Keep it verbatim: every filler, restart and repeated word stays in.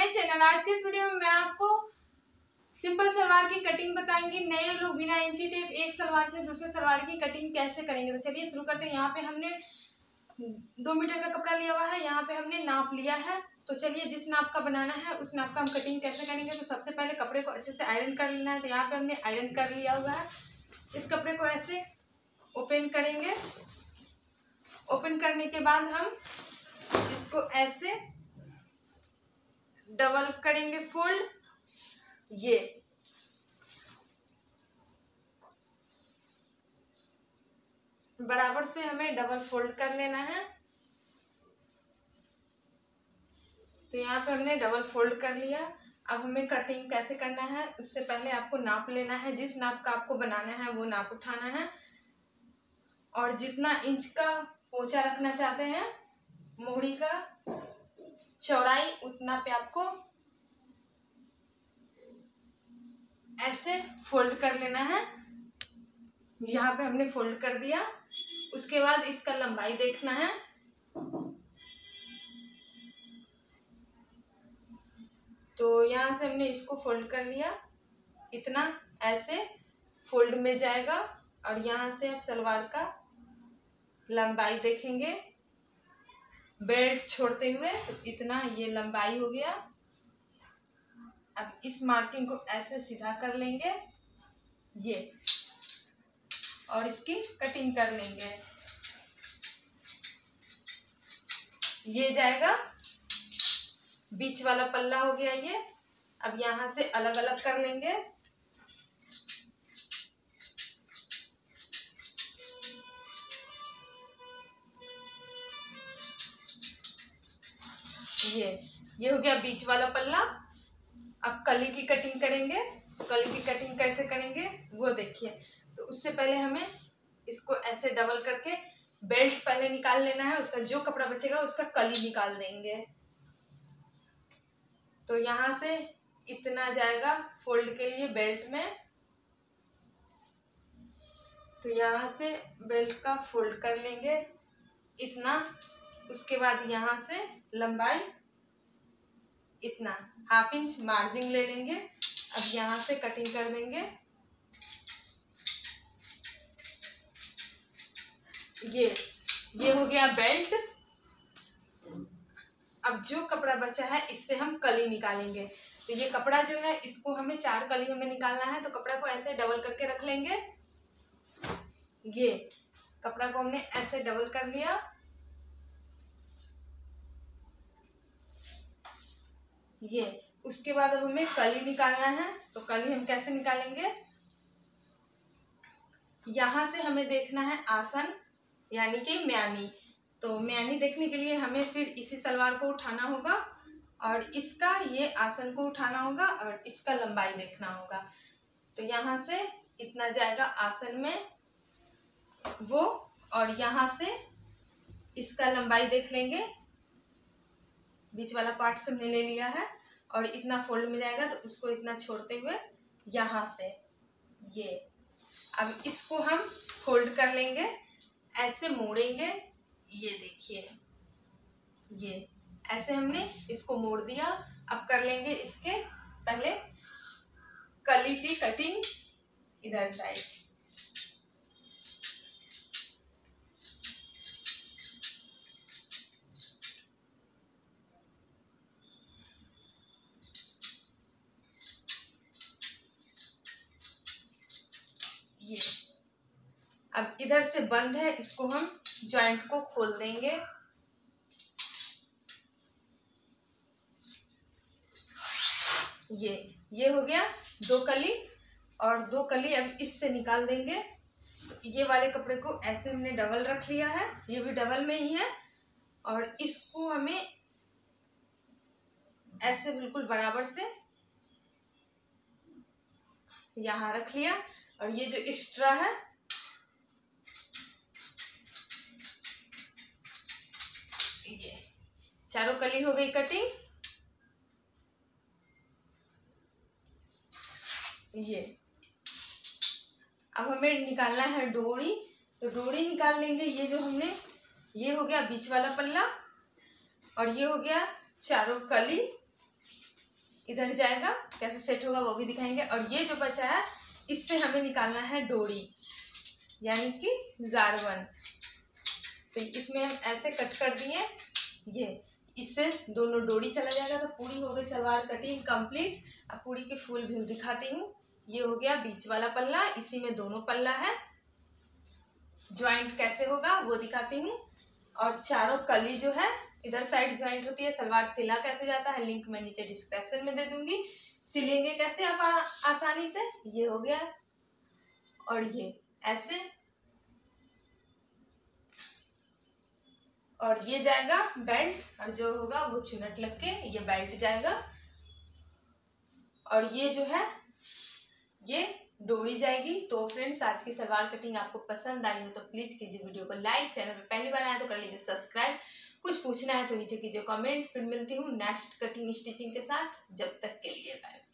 My channel. आज के इस वीडियो में मैं आपको सिंपल सलवार की कटिंग बताएंगे। नए लोग बिना इंची टेप एक सलवार से दूसरे सलवार की कटिंग कैसे करेंगे। तो चलिए शुरू करते हैं। यहाँ पे हमने दो मीटर का कपड़ा लिया हुआ है, यहाँ पे हमने नाप लिया है। तो चलिए जिस नाप का बनाना है उस नाप का हम कटिंग कैसे करेंगे। तो सबसे पहले कपड़े को अच्छे से आयरन कर लेना है। तो यहाँ पे हमने आयरन कर लिया हुआ है। इस कपड़े को ऐसे ओपन करेंगे। ओपन करने के बाद हम इसको ऐसे डबल करेंगे फोल्ड। ये बराबर से हमें डबल फोल्ड कर लेना है। तो यहाँ पे हमने डबल फोल्ड कर लिया। अब हमें कटिंग कैसे करना है उससे पहले आपको नाप लेना है। जिस नाप का आपको बनाना है वो नाप उठाना है और जितना इंच का पोंचा रखना चाहते हैं मोहरी का चौड़ाई उतना पे आपको ऐसे फोल्ड कर लेना है। यहाँ पे हमने फोल्ड कर दिया। उसके बाद इसका लंबाई देखना है। तो यहाँ से हमने इसको फोल्ड कर लिया। इतना ऐसे फोल्ड में जाएगा और यहाँ से आप सलवार का लंबाई देखेंगे बेल्ट छोड़ते हुए। तो इतना ये लंबाई हो गया। अब इस मार्किंग को ऐसे सीधा कर लेंगे ये और इसकी कटिंग कर लेंगे। ये जाएगा बीच वाला पल्ला हो गया ये। अब यहाँ से अलग अलग कर लेंगे। ये ये हो गया बीच वाला पल्ला। अब कली की कटिंग करेंगे। कली की कटिंग कैसे करेंगे वो देखिए। तो उससे पहले हमें इसको ऐसे डबल करके बेल्ट पहले निकाल लेना है। उसका जो कपड़ा बचेगा उसका कली निकाल देंगे। तो यहाँ से इतना जाएगा फोल्ड के लिए बेल्ट में। तो यहाँ से बेल्ट का फोल्ड कर लेंगे इतना। उसके बाद यहाँ से लंबाई इतना हाफ इंच मार्जिन ले लेंगे। अब यहाँ से कटिंग कर देंगे। ये ये हो गया बेल्ट। अब जो कपड़ा बचा है इससे हम कली निकालेंगे। तो ये कपड़ा जो है इसको हमें चार कलियों में निकालना है। तो कपड़ा को ऐसे डबल करके रख लेंगे। ये कपड़ा को हमने ऐसे डबल कर लिया। ये उसके बाद अब हमें कली निकालना है। तो कली हम कैसे निकालेंगे। यहाँ से हमें देखना है आसन यानी कि म्यानी। तो म्यानी देखने के लिए हमें फिर इसी सलवार को उठाना होगा और इसका ये आसन को उठाना होगा और इसका लंबाई देखना होगा। तो यहाँ से इतना जाएगा आसन में वो और यहाँ से इसका लंबाई देख लेंगे। बीच वाला पार्ट से हमने ले लिया है और इतना फोल्ड में जाएगा। तो उसको इतना छोड़ते हुए यहाँ से ये अब इसको हम फोल्ड कर लेंगे ऐसे मोड़ेंगे। ये देखिए ये ऐसे हमने इसको मोड़ दिया। अब कर लेंगे इसके पहले कली की कटिंग इधर साइड। ये अब इधर से बंद है, इसको हम जॉइंट को खोल देंगे। ये ये हो गया दो कली और दो कली अब इससे निकाल देंगे। तो ये वाले कपड़े को ऐसे हमने डबल रख लिया है। ये भी डबल में ही है और इसको हमें ऐसे बिल्कुल बराबर से यहाँ रख लिया। और ये जो एक्स्ट्रा है ये चारों कली हो गई कटिंग। ये अब हमें निकालना है डोरी। तो डोरी निकाल लेंगे। ये जो हमने ये हो गया बीच वाला पल्ला और ये हो गया चारों कली। इधर जाएगा, कैसे सेट होगा वो भी दिखाएंगे। और ये जो बचा है इससे हमें निकालना है डोरी यानी कि जारवन। तो इसमें हम ऐसे कट कर दिए, ये इससे दोनों डोरी चला जाएगा। तो पूरी हो गई सलवार कटिंग कंप्लीट। अब पूरी की फुल व्यू दिखाती हूँ। ये हो गया बीच वाला पल्ला, इसी में दोनों पल्ला है। ज्वाइंट कैसे होगा वो दिखाती हूँ। और चारों कली जो है इधर साइड ज्वाइंट होती है। सलवार सिला कैसे जाता है लिंक मैं नीचे डिस्क्रिप्शन में दे दूंगी। सिलेंगे कैसे आप आसानी से, ये हो गया। और ये ऐसे, और ये जाएगा बेल्ट, और जो होगा वो चुनट लग के ये बेल्ट जाएगा। और ये जो है ये डोरी जाएगी। तो फ्रेंड्स आज की सलवार कटिंग आपको पसंद आई हो तो प्लीज कीजिए वीडियो को लाइक, चैनल पे पहली बार आया तो कर लीजिए सब्सक्राइब, कुछ पूछना है तो नीचे कीजिए कमेंट। फिर मिलती हूँ नेक्स्ट कटिंग स्टिचिंग के साथ, जब तक के लिए बाय।